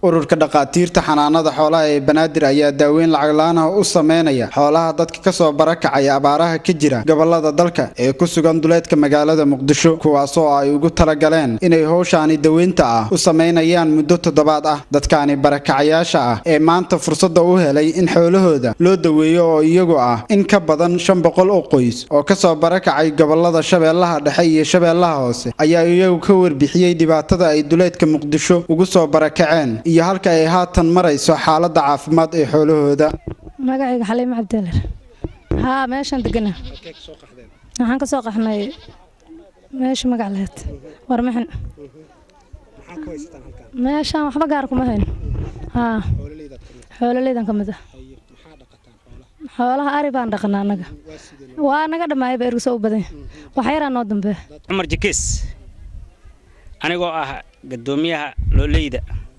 ururka dhaqaatiirta xanaanada xoolaha ee Banaadir ayaa daaweyn lacag la'aan ah u sameynaya xoolaha dadka ka soo barakacay abaaraha ka jira gobolada dalka ee ku sugan duleedka magaalada Muqdisho kuwaas oo ay ugu talagaleen inay hawshaani daaweynta ah u sameynayaan muddo toddobaad ah dadkaani barakacayaasha ah ee maanta fursad u helay in xoolahooda loo daweeyo oo iyagu ah in ka badan 500 oo qoys oo ka soo barakacay gobolada Shabeellaha Dhexe iyo Shabeellaha Hoose ayaa iyagu ka warbixiyay dhibaatada ay duleedka Muqdisho ugu soo barakaceen iyo halka ay haatan marayso xaaladda caafimaad ee xoolahooda magacayga Xaliimo Cabdilar meeshan degana waxaan ka soo qaxnay meesha magac lahayd warmaxan maxaa ku haystaan halkan meeshan waxba gaar kuma hayn xoololeydan kamid ah maxaa dhaqataan xoolaha ari baan dhaqnaa anaga waa naga dhamaay beerku soo badan wax yar aan noo dambe Umar Jikis anigoo ah gadoomiyaha looleyda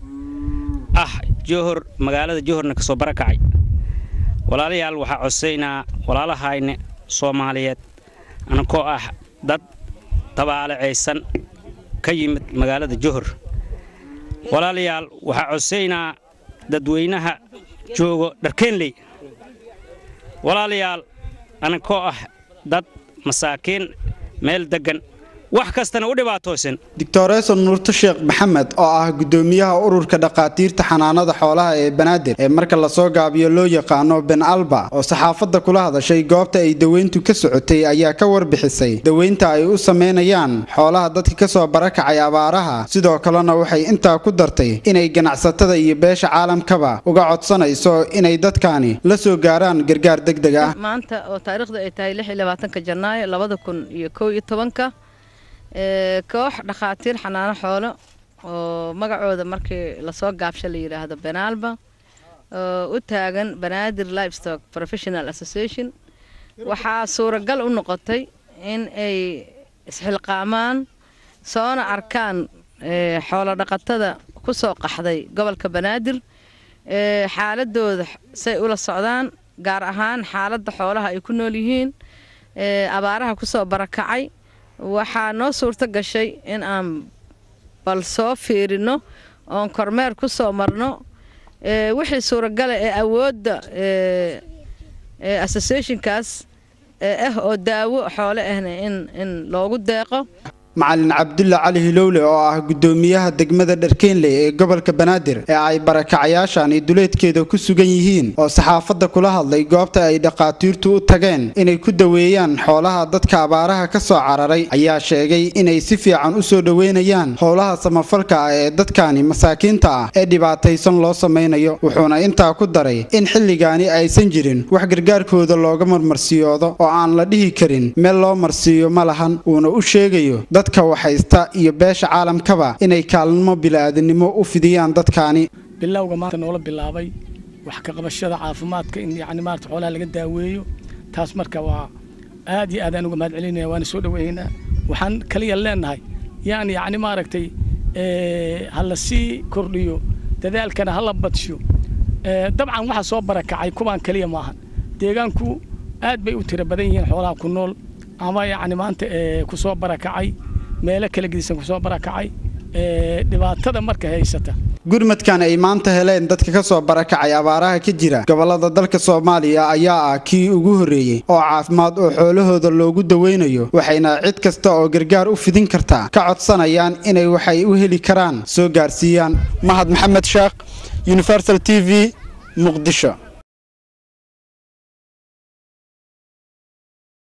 Johor magaalada Johorna ka soo barakacay walaalayaal waxa coseynaa walaalahayna Soomaaliyeed anakoo ah dad tabaalaceysan ka yimid magaalada Johor walaalayaal waxa coseynaa dadweynaha joogo Dharkeenley walaalayaal anakoo ah dad masaakiin meel degan wax kastana u dhibaatoosan Dr. Nuurto Sheekh Maxamed oo ah gudoomiyaha ururka dhaqaatiirta xanaanada xoolaha ee Banaadir ee marka la soo gaabiyo loo yaqaano Ben Alba oo saxaafadda kula hadashay goobta ay daweyntu ka socotay ayaa ka warbixisay daweynta ay u sameynayaan xoolaha dadka ka soo barakacay abaaraha sidoo kalena waxay intaa ku dartay inay ganacsatada iyo beesha caalamkaba uga codsanayso inay dadkani la soo gaaraan gargaar degdeg ah maanta oo taariikhda ay tahay 26 Janaayo 2011 koox dhaqaatiir xanaano xoolo oo magacooda markii la soo gaabshay la yiraahdo Ben Alba u taagan Banaadir Livestock Professional Association waxa suuragal u noqotay in ay isxilqaamaan soona arkaan xoolo dhaqatada ku soo qaxday gobolka Banaadir xaaladooda say ula socdaan gaar ahaan xaaladda xoolaha ay ku nool yihiin abaaraha ku soo barakacay waxaa noo suurto gashay in aan bal soo fiirino oon kormeer ku soo marno wixii suuragal ee awoodda associationkaas oo daawo xoolo ahna in loogu deeqo Macallin Cabdulla Cali Hilowle oo ah gudoomiyaha degmada Dharkeenley ee gobolka Banaadir ee ay barakacayaashan duleedkeeda ku sugan yihiin oo saxaafadda kula hadlay goobta ay dhaqaatiirtu u tageen inay ku daweeyaan xoolaha dadka abaaraha ka soo cararay ayaa sheegay inay si fiican u soo dhaweynayaan howlaha samafalka ee dadkani masaakiinta ah ee dhibaataysan loo sameynayo wuxuuna intaa ku daray in xilligaani aysan jirin wax gargaarkooda looga marmarsiyoodo oo aan la dhihi karin meel loo marsiyo ma lahan uuna u sheegayo dadka waxaysta iyo beesha caalamkaba inay kaalmo bilaadanimo u fidiyaan dadkaani bilowga maanta noola bilaabay wax ka qabashada caafimaadka in maarta xoolaha laga daaweeyo taas marka waa aad iyo aad aan uga mahadcelinayaa waan soo dhaweynaa waxaan kaliya leenahay maaragtay hala sii kordhiyo dadaalkana hala badsho dabcan waxa soo barakacay kuwaan kaliya maahan deegaanku aad bay u tiro badan yihiin xoolaha ku nool ama maanta ku soo barakacay meelo kala gedisan ku soo barakacay dhibaatada marka haysata gurmadkan ay maanta heleen dadka ka soo barakacay abaaraha ka jira gobolada dalka Soomaaliya ayaa ah kii ugu horeeyay oo caafimaad oo xoolahooda loogu daweynayo waxayna cid kasta oo gargaar u fidin karta ka codsanayaan inay waxay u heli karaan soo gaarsiiyaan Mahad Maxamed Sheekh Universal TV Muqdisho